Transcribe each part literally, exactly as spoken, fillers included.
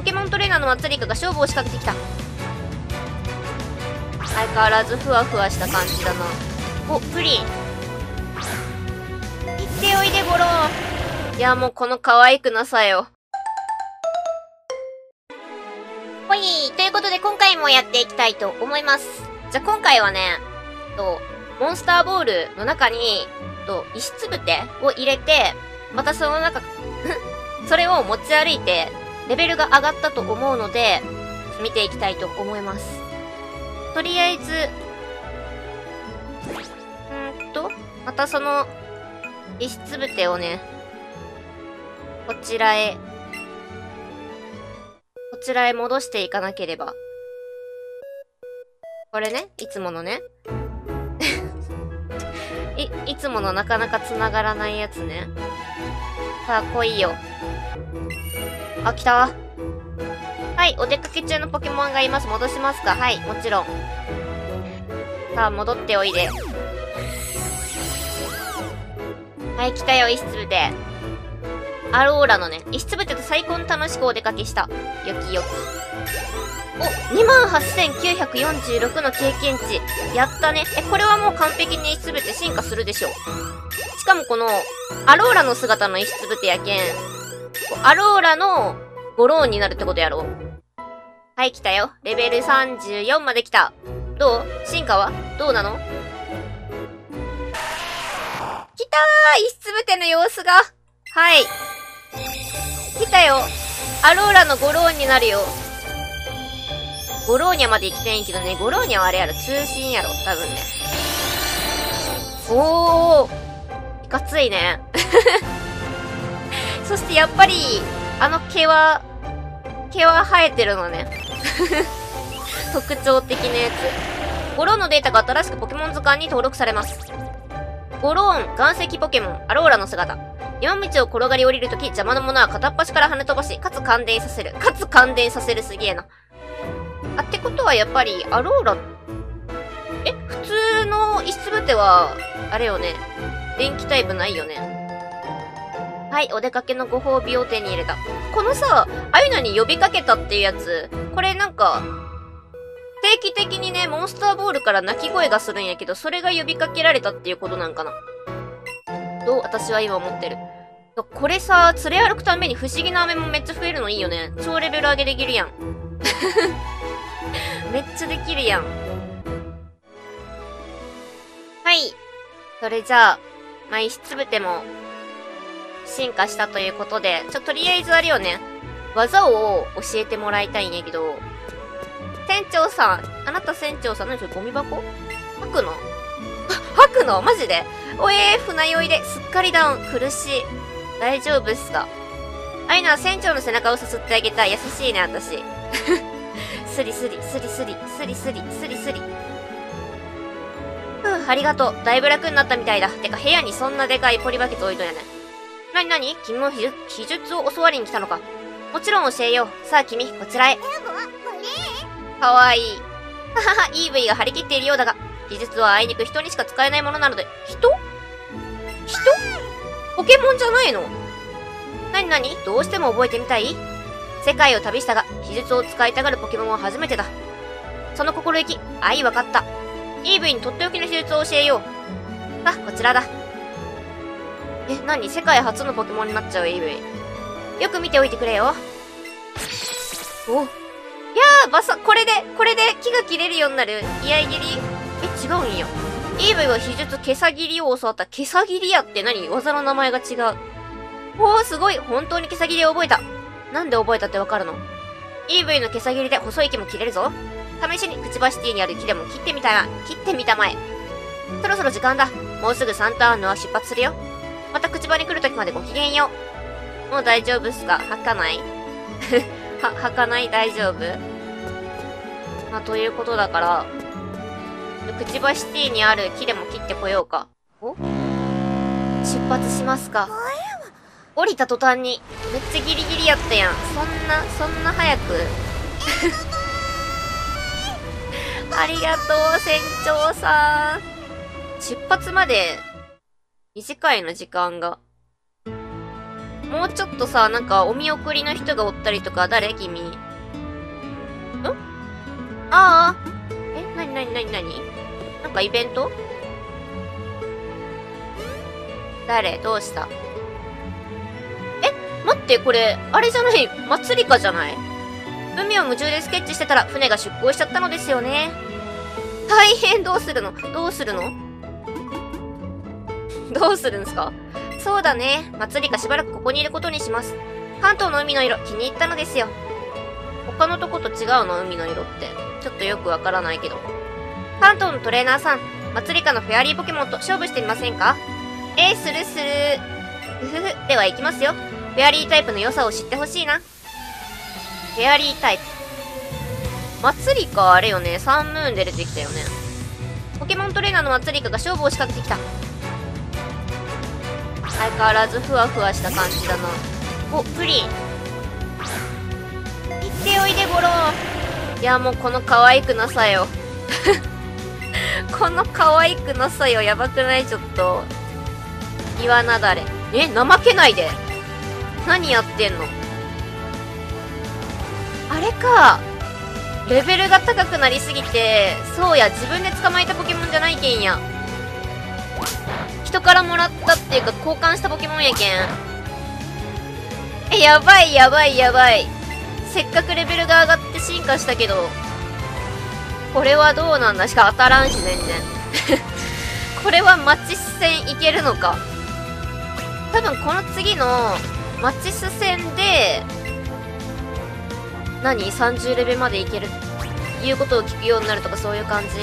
ポケモントレーナーのマツリカが勝負を仕掛けてきた。相変わらずふわふわした感じだな。お、プリン。行っておいで、ボローン。いや、もうこの可愛くなさよ。ほい、ということで今回もやっていきたいと思います。じゃあ今回はね、と、モンスターボールの中に、と、石つぶてを入れて、またその中、それを持ち歩いて、レベルが上がったと思うので、見ていきたいと思います。とりあえず、んーっと、またその、石つぶてをね、こちらへ、こちらへ戻していかなければ。これね、いつものね。い、いつものなかなか繋がらないやつね。さあ、来いよ。あ、来た。はい、お出かけ中のポケモンがいます。戻しますか？はい、もちろん。さあ、戻っておいで。はい、来たよ、石つぶて。アローラのね、石つぶてと最高に楽しくお出かけした。よきよき。お、にまんはっせんきゅうひゃくよんじゅうろくの経験値。やったね。え、これはもう完璧に石つぶて進化するでしょう。しかもこの、アローラの姿の石つぶてやけん、アローラのゴローンになるってことやろ。はい、来たよ。レベルさんじゅうよんまで来た。どう？進化はどうなの？来たー！石つぶての様子が。はい。来たよ。アローラのゴローンになるよ。ゴローニャまで行きたいんけどね、ゴローニャはあれやろ、通信やろ、多分ね。おー！いかついね。そしてやっぱり、あの毛は、毛は生えてるのね。特徴的なやつ。ゴローンのデータが新しくポケモン図鑑に登録されます。ゴローン、岩石ポケモン、アローラの姿。山道を転がり降りるとき、邪魔なものは片っ端から跳ね飛ばし、かつ感電させる。かつ感電させるすげえな。あ、ってことはやっぱり、アローラ、え、普通の石つぶては、あれよね。電気タイプないよね。はい、お出かけのご褒美を手に入れた。このさ、あゆなに呼びかけたっていうやつ、これなんか、定期的にね、モンスターボールから鳴き声がするんやけど、それが呼びかけられたっていうことなんかな。どう？私は今思ってる。これさ、連れ歩くために不思議な飴もめっちゃ増えるのいいよね。超レベル上げできるやん。めっちゃできるやん。はい。それじゃあ、まあ、石つぶても、進化したということで、ちょ、とりあえずあれよね。技を教えてもらいたいんやけど、船長さん、あなた船長さん、何それゴミ箱？吐くの？吐くの？マジで？おえー、船酔いで、すっかりダウン、苦しい。大丈夫っすか？あいなは船長の背中をさすってあげたい。優しいね、私。スリスリ、スリスリ、スリスリ、スリスリ。ふう、ありがとう。だいぶ楽になったみたいだ。てか、部屋にそんなでかいポリバケツ置いとんやね。なになに？君も秘術、秘術を教わりに来たのか？もちろん教えよう。さあ、君、こちらへ。かわいい。ははは、イーブイが張り切っているようだが、技術はあいにく人にしか使えないものなので、人？人？ポケモンじゃないの？なになに？どうしても覚えてみたい？世界を旅したが、秘術を使いたがるポケモンは初めてだ。その心意気、愛わかった。イーブイにとっておきの秘術を教えよう。あ、こちらだ。え、なに？世界初のポケモンになっちゃう、イーブイ。よく見ておいてくれよ。お。いやー、バサ、これで、これで木が切れるようになる。居合切り？え、違うんや。イーブイは秘術、毛さ切りを教わった。毛さ切りやって何？技の名前が違う。おー、すごい。本当に毛さ切りを覚えた。なんで覚えたってわかるの？イーブイの毛さ切りで細い木も切れるぞ。試しにくちばシティにある木でも切ってみたら、切ってみたまえ。そろそろ時間だ。もうすぐサンターンヌは出発するよ。またくちばに来るときまでごきげんよう。もう大丈夫っすか？吐かないは、吐かない？大丈夫？まあ、ということだから、くちばシティにある木でも切ってこようか。お？出発しますか。降りた途端に、めっちゃギリギリやったやん。そんな、そんな早くありがとう、船長さん。出発まで、短いの、時間が。 もうちょっとさ、なんかお見送りの人がおったりとか、誰君？ん？ああ。え、なになになになに？なんかイベント？誰？どうした？え、待って、これ、あれじゃない、祭りかじゃない？海を夢中でスケッチしてたら船が出港しちゃったのですよね。大変、どうするの？どうするの？どうするんですか？そうだね。祭りかしばらくここにいることにします。関東の海の色気に入ったのですよ。他のとこと違うの？海の色って。ちょっとよくわからないけど。関東のトレーナーさん、祭りかのフェアリーポケモンと勝負してみませんか？えー、するする。ふふふ。では行きますよ。フェアリータイプの良さを知ってほしいな。フェアリータイプ。祭りか、あれよね。サンムーンで出てきたよね。ポケモントレーナーの祭りかが勝負を仕掛けてきた。相変わらずふわふわした感じだな。お、プリン。行っておいで、ゴロー。いや、もうこの可愛くなさよ。この可愛くなさよ。やばくない？ちょっと。岩なだれ。え、怠けないで。何やってんの？あれか。レベルが高くなりすぎて、そうや、自分で捕まえたポケモンじゃないけんや。人からもらったっていうか、交換したポケモンやけん。え、やばいやばいやばい。せっかくレベルが上がって進化したけど、これはどうなんだ？しか当たらんし、全然。これはマチス戦いけるのか？多分この次のマチス戦で、何 ?さんじゅう レベルまでいける。言うことを聞くようになるとかそういう感じ。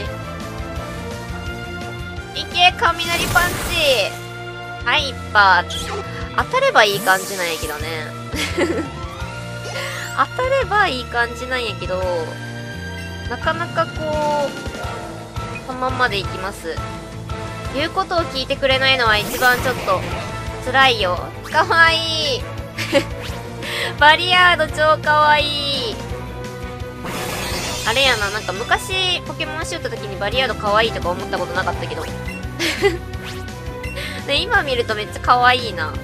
いけ、雷パンチ。ハイパー。当たればいい感じなんやけどね。当たればいい感じなんやけど、なかなかこう、このまんまでいきます。言うことを聞いてくれないのは一番ちょっと辛いよ。かわいい。バリアード超かわいい。あれやな、なんか昔ポケモンしよった時にバリアードかわいいとか思ったことなかったけど。で、今見るとめっちゃかわいいな。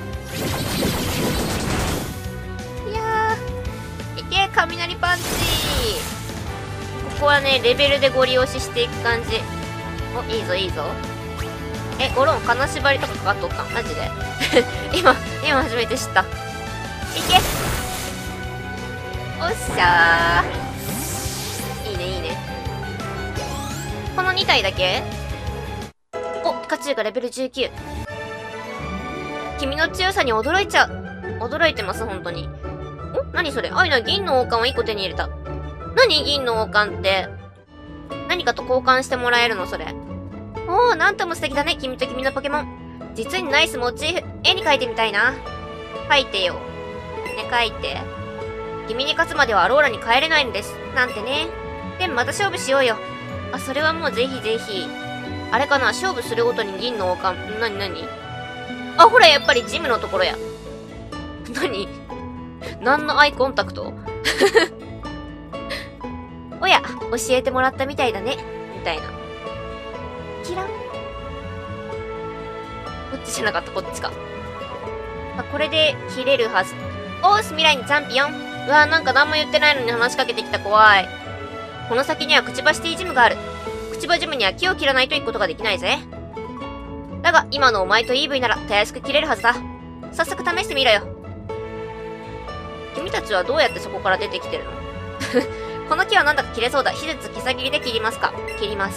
いやー、いけ、雷パンチ。ここはね、レベルでゴリ押ししていく感じ。お、いいぞいいぞ。え、ゴロン、金縛りとかかかっとったん？マジで今、今初めて知った。いけ！おっしゃー。いいね、いいね。このに体だけ？お、ピカチュウがレベルじゅうきゅう。君の強さに驚いちゃう。驚いてます、本当に。お？何それ？あいな、銀の王冠をいっこ手に入れた。何銀の王冠って。何かと交換してもらえるの、それ。おー、なんとも素敵だね、君と君のポケモン。実にナイスモチーフ。絵に描いてみたいな。描いてよ。ね、描いて。君に勝つまではアローラに帰れないのです。なんてね。でもまた勝負しようよ。あ、それはもうぜひぜひ。あれかな、勝負するごとに銀の王冠。なになに？あ、ほら、やっぱりジムのところや。なに？何のアイコンタクト？おや、教えてもらったみたいだね。みたいな。キラン。こっちじゃなかった、こっちか。あ、これで切れるはず。おーす、未来にチャンピオン。うわー、なんか何も言ってないのに話しかけてきた、怖い。この先にはくちばシティジムがある。くちばジムには木を切らないと行くことができないぜ。だが、今のお前とイーブイならたやすく切れるはずだ。早速試してみろよ。君たちはどうやってそこから出てきてるの？この木はなんだか切れそうだ。秘術木切りで切りますか？切ります。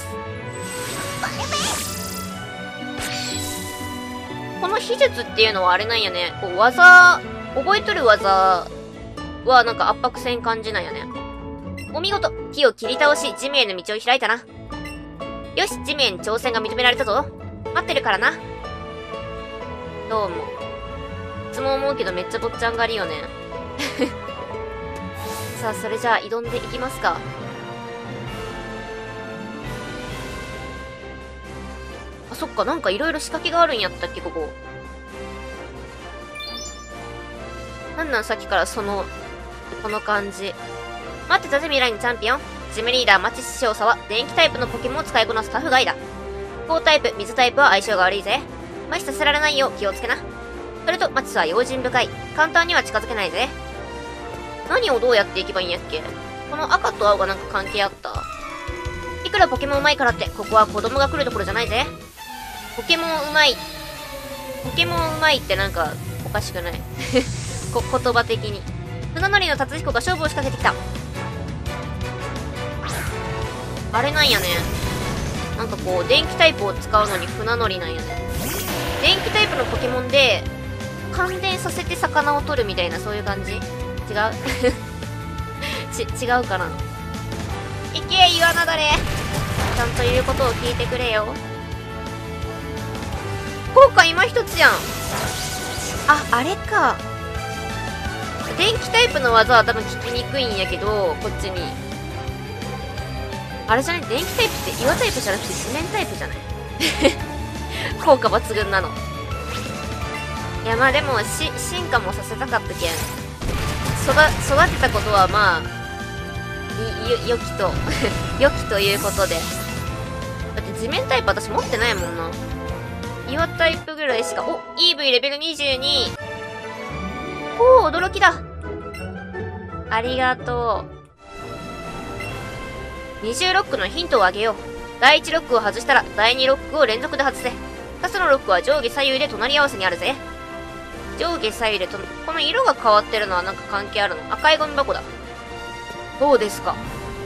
この秘術っていうのはあれなんやね。こう技、覚えとる技はなんか圧迫せん感じなんやね。お見事！木を切り倒し、ジムへの道を開いたな。よし、ジムへの挑戦が認められたぞ。待ってるからな。どうも。いつも思うけどめっちゃ坊ちゃん狩りよね。さあ、それじゃあ挑んでいきますか。あ、そっか、なんかいろいろ仕掛けがあるんやったっけ、ここ。なんなん、さっきからその、この感じ。待ってたぜ、未来のチャンピオン。ジムリーダー、マチス少佐は、電気タイプのポケモンを使いこなすタフガイだ。鋼タイプ、水タイプは相性が悪いぜ。麻痺させられないよう気をつけな。 それと、マチスは用心深い。簡単には近づけないぜ。何をどうやっていけばいいんやっけ？この赤と青がなんか関係あった？いくらポケモンうまいからって、ここは子供が来るところじゃないぜ。ポケモンうまい。ポケモンうまいってなんか、おかしくないこ、言葉的に。船乗りの達彦が勝負を仕掛けてきた。あれなんやね。なんかこう、電気タイプを使うのに船乗りなんやね。電気タイプのポケモンで、感電させて魚を取るみたいな、そういう感じ？違うち、違うかな。いけ、イワナだれ。ちゃんと言うことを聞いてくれよ。効果今一つやん。あ、あれか。電気タイプの技は多分効きにくいんやけど、こっちに。あれじゃない？電気タイプって岩タイプじゃなくて地面タイプじゃない効果抜群なの。いや、まあでも、し、進化もさせたかったけん。育、育てたことはまあ、い、よ、よきと、よきということで。だって地面タイプ私持ってないもんな。岩タイプぐらいしか、お、イーブイ レベルにじゅうに。おー、驚きだ。ありがとう。にじゅうロックのヒントをあげよう。だいいちロックを外したら、だいにロックを連続で外せ。ふたつのロックは上下左右で隣り合わせにあるぜ。上下左右でと、この色が変わってるのはなんか関係あるの？赤いゴミ箱だ。どうですか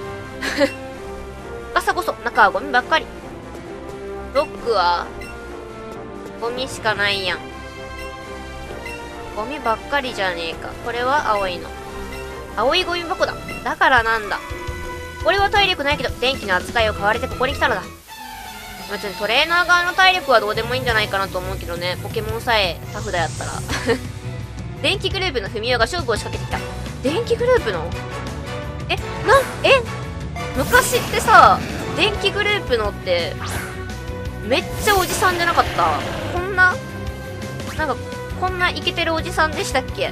ガサゴソ、中はゴミばっかり。ロックは、ゴミしかないやん。ゴミばっかりじゃねえか。これは青いの。青いゴミ箱だ。だからなんだ。俺は体力ないけど、電気の扱いを買われてここに来たのだ。別にトレーナー側の体力はどうでもいいんじゃないかなと思うけどね。ポケモンさえタフだやったら。電気グループのフミオが勝負を仕掛けてきた。電気グループのえ、な、え昔ってさ、電気グループのって、めっちゃおじさんじゃなかった？こんな、なんか、こんなイケてるおじさんでしたっけ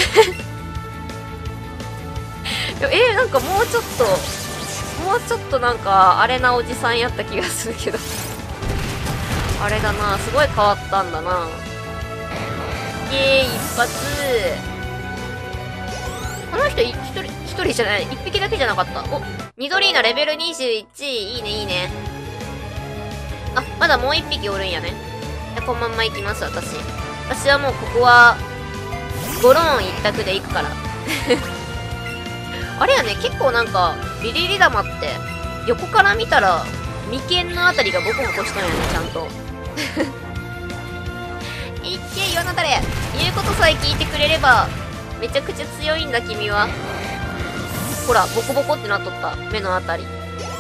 え、なんかもうちょっと、もうちょっとなんか、あれなおじさんやった気がするけど。あれだな、すごい変わったんだな。イエーイ、一発。この人、一人、一人じゃない、一匹だけじゃなかった。お、ニドリーナレベルにじゅういち、いいね、いいね。あ、まだもう一匹おるんやね。じゃ、このまんま行きます、私。私はもうここは、ゴローン一択で行くから。あれやね、結構なんか、リリリ玉って、横から見たら、眉間のあたりがボコボコしたんやね、ちゃんと。いっけ、岩なだれ。言うことさえ聞いてくれれば、めちゃくちゃ強いんだ、君は。ほら、ボコボコってなっとった。目のあたり。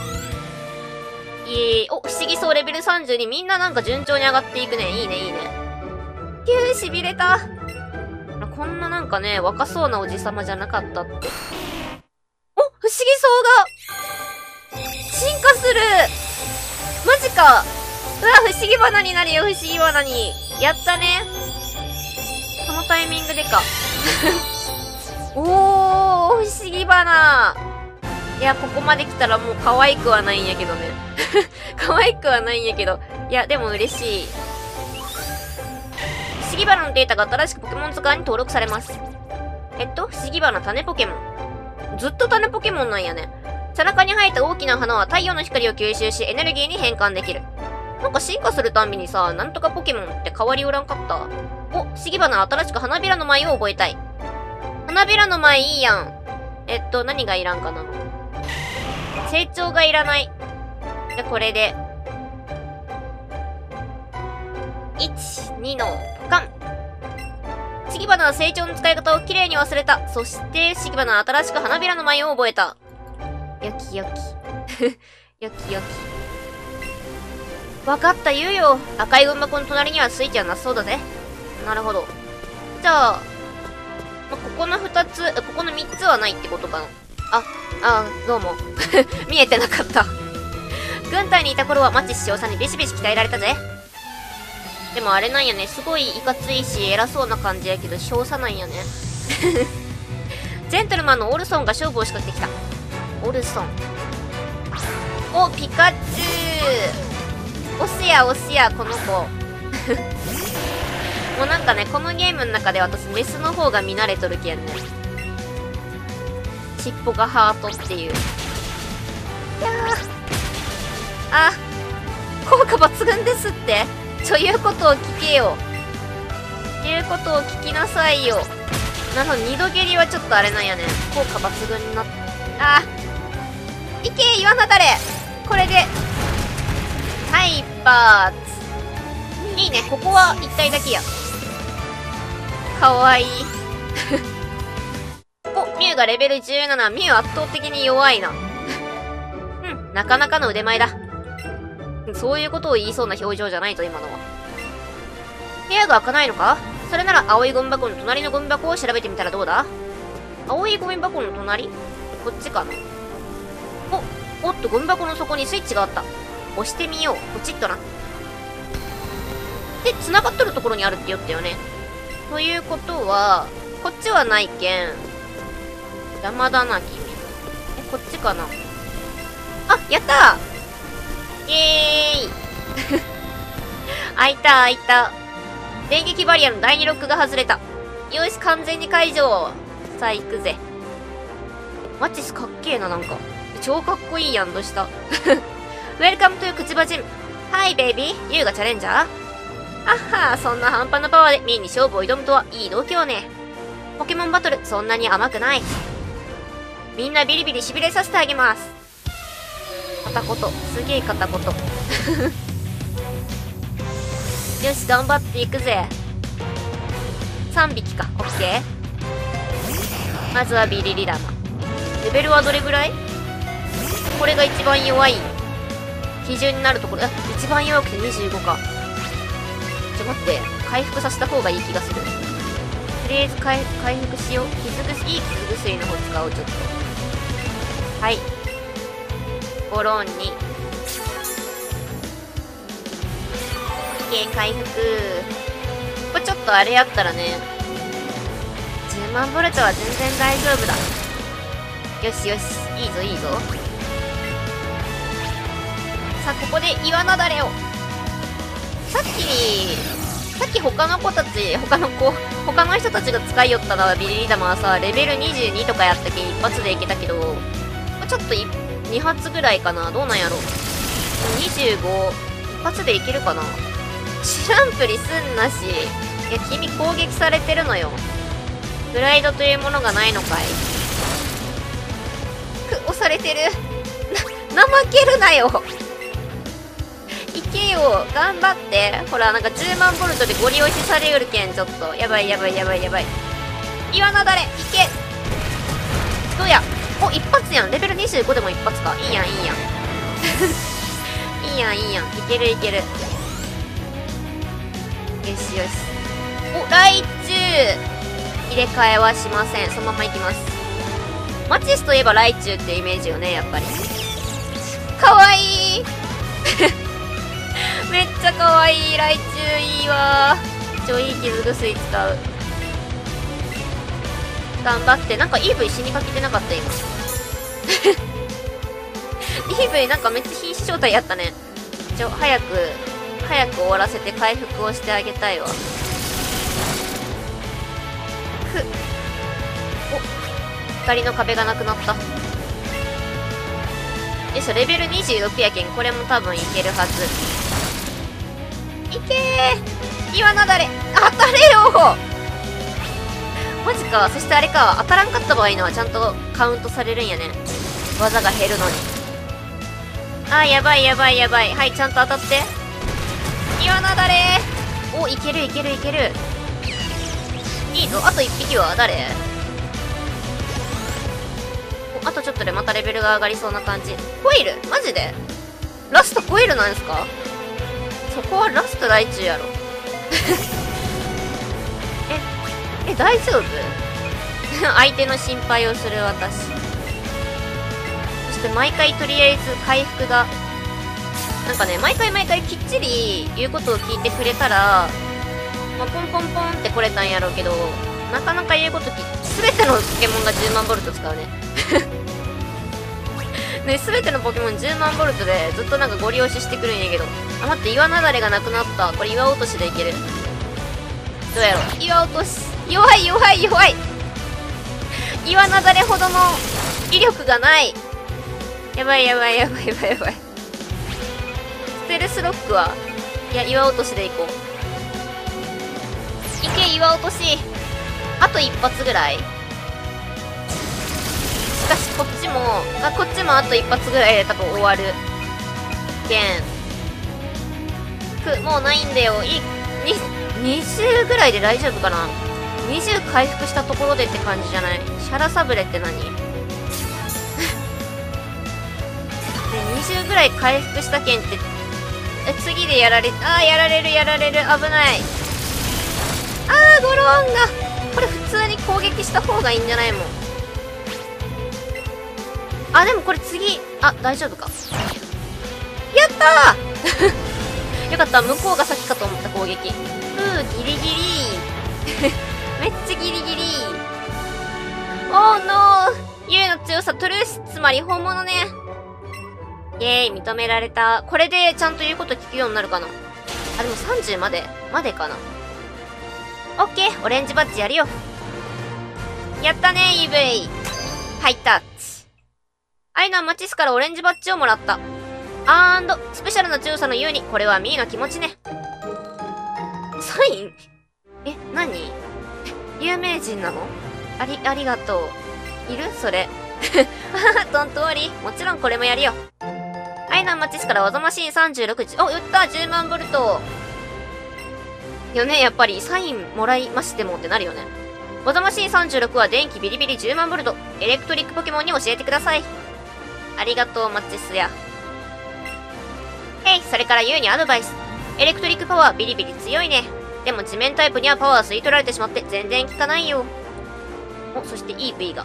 いえー、お、不思議そうレベルさんじゅうに。みんななんか順調に上がっていくね。いいね、いいね。キュー、痺れた。こんななんかね、若そうなおじさまじゃなかったって。お、不思議そうが、進化する。マジか。うわ、不思議花になるよ、不思議花に。やったね。そのタイミングでか。おー、不思議花。いや、ここまで来たらもう可愛くはないんやけどね。可愛くはないんやけど。いや、でも嬉しい。不思議花のデータが新しくポケモン図鑑に登録されます。えっと、不思議花種ポケモン。ずっと種ポケモンなんやね。背中に生えた大きな花は太陽の光を吸収しエネルギーに変換できる。なんか進化するたんびにさ、なんとかポケモンって変わりおらんかった？お、不思議花新しく花びらの舞を覚えたい。花びらの舞いいやん。えっと、何がいらんかな？成長がいらない。じゃ、これで。いち、にのポカン。不思議花の成長の使い方をきれいに忘れた。そして、不思議花新しく花びらの舞を覚えた。よきよき。よきよき。わかった、言うよ。赤いゴミ箱の隣にはスイッチはなさそうだぜ。なるほど。じゃあ、ま、ここの二つ、ここの三つはないってことかな。あ、あ、どうも。見えてなかった。軍隊にいた頃はマチ師匠さんにビシビシ鍛えられたぜ。でもあれなんやね、すごいいかついし偉そうな感じやけど少佐なんやね。ジェントルマンのオルソンが勝負を仕掛けてきた。オルソン。お、ピカチュウ。オスやオスや、この子。 もうなんかね、このゲームの中で私メスの方が見慣れとるけんね。尻尾がハートっていう。いやー。あ、効果抜群ですって。ちょ、言うことを聞けよ。言うことを聞きなさいよ。なのに、二度蹴りはちょっとあれなんやね。効果抜群になっ、あー。いけ、岩なだれ。これで。はい、一発。いいね、ここは一体だけや。かわいい。お、ミュウがレベルじゅうなな。ミュウ圧倒的に弱いな。うん、なかなかの腕前だ。そういうことを言いそうな表情じゃないぞ、今のは。部屋が開かないのか？それなら青いゴミ箱の隣のゴミ箱を調べてみたらどうだ？青いゴミ箱の隣？こっちかな？お、おっと、ゴミ箱の底にスイッチがあった。押してみよう。ポチッとな。で、繋がっとるところにあるって言ったよね。ということは、こっちはないけん。邪魔だな、君。え、こっちかな？あ、やったー！イエーイ開いた、開いた。電撃バリアの第二ロックが外れた。よし、完全に解除。さあ、行くぜ。マチスかっけえな、なんか。超かっこいいやん、どうしたウェルカムトゥクチバジム。はい、ベイビー。ユウがチャレンジャー？あっはー、そんな半端なパワーでミーに勝負を挑むとはいい度胸ね。ポケモンバトル、そんなに甘くない。みんなビリビリ痺れさせてあげます。片言。すげえ片言。よし、頑張っていくぜ。さんびきか。オッケー。まずはビリリラマ。レベルはどれぐらい？これが一番弱い基準になるところ。あ、一番弱くてにじゅうごか。ちょ、待って。回復させた方がいい気がする。とりあえず回回復しよう。傷薬、いい傷薬の方使おう、ちょっと。はい。ゴロンに。回復。これちょっとあれやったらね、じゅうまんボルトは全然大丈夫だ。よしよし、いいぞいいぞ。さあ、ここで岩なだれを。さっきさっき他の子たち他の子他の人たちが使いよったのはビリリ玉はさ、レベルにじゅうにとかやったけん一発でいけたけど、ちょっとに発ぐらいかな。どうなんやろ。にじゅうご一発でいけるかな。知らんぷりすんなし。いや、君攻撃されてるのよ。プライドというものがないのかい。く、押されてる。な、怠けるなよ。いけよ。頑張って。ほら、なんかじゅうまんボルトでゴリ押しされよるけん、ちょっと。やばいやばいやばいやばい。岩なだれ、いけ。どうや。お、一発やん。レベルにじゅうごでも一発か。いいやん、いいやん。いいやん、いいやん。いけるいける。よしよし。お、ライチュウ入れ替えはしません。そのままいきます。マチスといえばライチュウってイメージよね、やっぱり。かわいいめっちゃかわいい。ライチュウいいわ。超いい傷薬使う。頑張って。なんか イーブイ 死にかけてなかった、今。イーブイ なんかめっちゃ瀕死状態やったね。ちょ、早く。早く終わらせて回復をしてあげたいわ。ふお、光の壁がなくなった。よいしょ、レベルにじゅうろくやけん、これも多分いけるはず。いけー、岩なだれ、当たれよ。マジか。そしてあれか、当たらんかった場合のはちゃんとカウントされるんやね。技が減るのに。あー、やばいやばいやばい。はい、ちゃんと当たって。岩なだれー。お、いけるいけるいける。いいぞ。あといっぴきは誰？お、あとちょっとでまたレベルが上がりそうな感じ。コイル？マジで？ラストコイルなんすか？そこはラストライチュウやろ。え、え、大丈夫？相手の心配をする私。そして毎回とりあえず回復が、なんかね、毎回毎回きっちり言うことを聞いてくれたら、まあ、ポンポンポンって来れたんやろうけど、なかなか言うこと聞いて、すべてのポケモンがじゅうまんボルト使うね。ね、すべてのポケモンじゅうまんボルトでずっとなんかゴリ押ししてくるんやけど。あ、待って、岩なだれがなくなった。これ岩落としでいける。 どうやろう。岩落とし。弱い弱い弱い。岩なだれほどの威力がない。やばいやばいやばいやばいやばい。ステルスロックは、いや、岩落としでいこう。いけ、岩落とし。あと一発ぐらい。しかし、こっちも、あ、こっちもあと一発ぐらいで多分終わる。けん。く、もうないんだよ。い、に、にじゅうぐらいで大丈夫かな ?にじゅう 回復したところでって感じじゃない？シャラサブレって何？で、にじゅうぐらい回復したけんって、え、次でやられ、あー、やられるやられる、危ない。あー、ゴローンが、これ普通に攻撃した方がいいんじゃないもん。あ、でもこれ次、あ、大丈夫か。やったーよかった、向こうが先かと思った攻撃。ふう、ギリギリめっちゃギリギリおーのーユウの強さ、トゥルース、つまり本物ね。イェーイ、認められた。これでちゃんと言うこと聞くようになるかな。あ、でもさんじゅうまでまでかな。オッケー、オレンジバッジやるよ。やったね、イーブイ。ハイタッチ。アイナはマチスからオレンジバッジをもらった。アンド、スペシャルな強さのユウに、これはミーの気持ちね。サインえ、何有名人なの？あり、ありがとう。いるそれ。ドントワリー。もちろんこれもやるよ。アイナンマチスから技マシーンさんじゅうろくじ。お、売ったじゅうまんボルト。よね、やっぱりサインもらいましてもってなるよね。技マシーンさんじゅうろくは電気ビリビリじゅうまんボルト。エレクトリックポケモンに教えてください。ありがとう、マチスや。へい、それからユウにアドバイス。エレクトリックパワービリビリ強いね。でも地面タイプにはパワー吸い取られてしまって全然効かないよ。お、そして イーブイ が。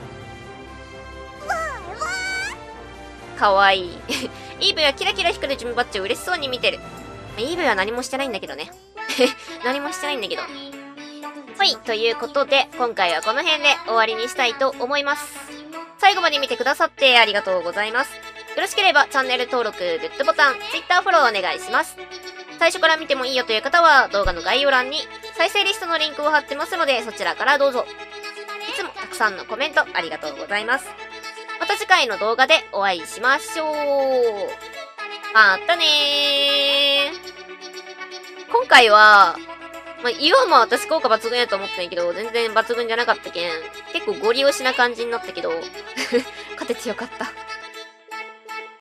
かわいい。イーブイ はキラキラ光るジムバッジを嬉しそうに見てる。イーブイ は何もしてないんだけどね。何もしてないんだけど。はい、ということで、今回はこの辺で終わりにしたいと思います。最後まで見てくださってありがとうございます。よろしければチャンネル登録、グッドボタン、Twitter フォローお願いします。最初から見てもいいよという方は動画の概要欄に再生リストのリンクを貼ってますのでそちらからどうぞ。いつもたくさんのコメントありがとうございます。また次回の動画でお会いしましょう。またねー。今回は、まあ、岩も私効果抜群やと思ったんやけど、全然抜群じゃなかったけん、結構ゴリ押しな感じになったけど、勝ててよかった。